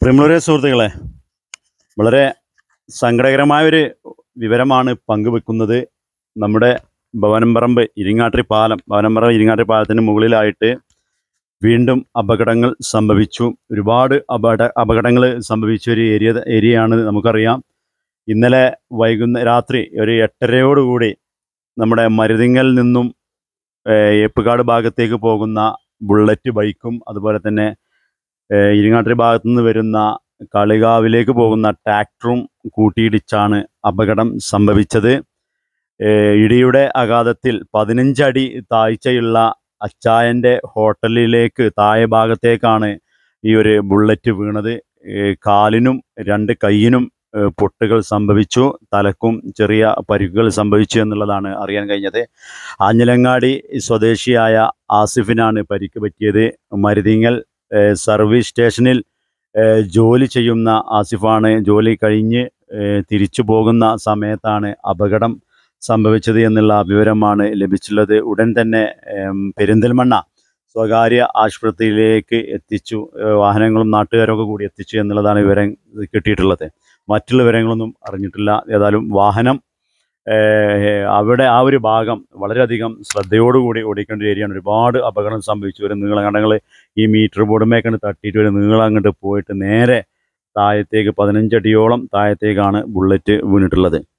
പ്രിയമുള്ളവരെ സുഹൃത്തുക്കളെ, വളരെ സങ്കടകരമായൊരു വിവരമാണ് പങ്കുവെക്കുന്നത്. നമ്മുടെ ഇരിങ്ങാട്ടിരി പാലത്തിന് മുകളിലായിട്ട് വീണ്ടും അപകടങ്ങൾ സംഭവിച്ചു. ഒരുപാട് അപകടങ്ങൾ സംഭവിച്ച ഒരു ഏരിയയാണ് നമുക്കറിയാം. ഇന്നലെ രാത്രി ഒരു 8:30 നമ്മുടെ മരുതിങ്ങൽ നിന്നും ഏപ്പുകാട് ഭാഗത്തേക്ക് പോകുന്ന ബുള്ളറ്റ് ബൈക്കും അതുപോലെ തന്നെ ഇരിങ്ങാട്ടിരി ഭാഗത്തു നിന്ന് വരുന്ന കളികാവിലേക്ക് പോകുന്ന ട്രാക്ടറും കൂട്ടിയിടിച്ചാണ് അപകടം സംഭവിച്ചത്. ഇടിയുടെ ആഘാതത്തിൽ 15 അടി താഴ്ചയുള്ള അച്ചായൻ്റെ ഹോട്ടലിലേക്ക് താഴെ ഭാഗത്തേക്കാണ് ഈ ഒരു ബുള്ളറ്റ് വീണത്. കാലിനും 2 കൈയിനും പൊട്ടുകൾ സംഭവിച്ചു, തലക്കും ചെറിയ പരിക്കുകൾ സംഭവിച്ചു എന്നുള്ളതാണ് അറിയാൻ കഴിഞ്ഞത്. ആഞ്ഞിലങ്ങാടി സ്വദേശിയായ ആസിഫിനാണ് പരിക്ക് പറ്റിയത്. മരുതിങ്ങൽ സർവീസ് സ്റ്റേഷനിൽ ജോലി ചെയ്യുന്ന ആസിഫാണ്. ജോലി കഴിഞ്ഞ് തിരിച്ചു പോകുന്ന സമയത്താണ് അപകടം സംഭവിച്ചത് എന്നുള്ള വിവരമാണ് ലഭിച്ചുള്ളത്. ഉടൻ തന്നെ പെരിന്തൽമണ്ണ സ്വകാര്യ ആശുപത്രിയിലേക്ക് എത്തിച്ചു. വാഹനങ്ങളും നാട്ടുകാരൊക്കെ കൂടി എത്തിച്ചു എന്നുള്ളതാണ് വിവരം കിട്ടിയിട്ടുള്ളത്. മറ്റുള്ള വിവരങ്ങളൊന്നും അറിഞ്ഞിട്ടില്ല. ഏതായാലും വാഹനം അവിടെ ആ ഒരു ഭാഗം വളരെയധികം ശ്രദ്ധയോടുകൂടി ഓടിക്കേണ്ട ഏരിയയാണ്. ഒരുപാട് അപകടം സംഭവിച്ചു. ഒരു നീളകണ്ടങ്ങൾ ഈ മീറ്റർ ബോർഡുമേക്കാണ് തട്ടിയിട്ട് ഒരു നീളം അങ്ങോട്ട് പോയിട്ട് നേരെ താഴത്തേക്ക് 15 അടിയോളം താഴത്തേക്കാണ് ബുള്ളറ്റ് വീണിട്ടുള്ളത്.